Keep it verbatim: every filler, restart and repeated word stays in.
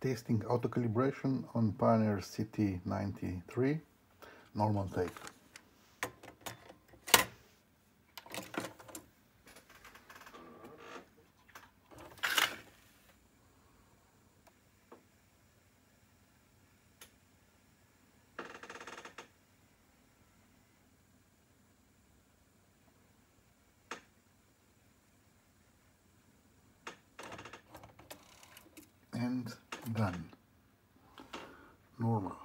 Testing auto calibration on Pioneer C T ninety-three, normal take. And done. Normal.